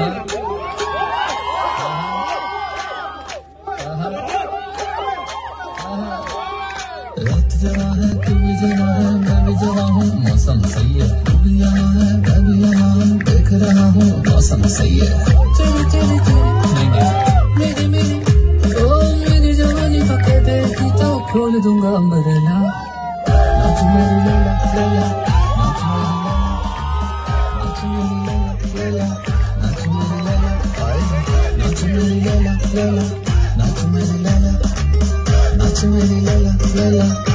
रात जवा है तू भी जवा है मैं भी जवा हूँ मौसम सही है तू भी यहाँ है मैं भी यहाँ हूँ देख रहा हूँ मौसम सही है तेरी तेरी तेरी मेरी मेरी ओ मेरी जवानी पके देखी तो खोल दूंगा अम्ब्रेला नाच मेरी लैला लैला नाच मेरी लैला नाच मेरी लैला नाच मेरी लैला लैला नाच मेरी लैला नाच मेरी लैला लैला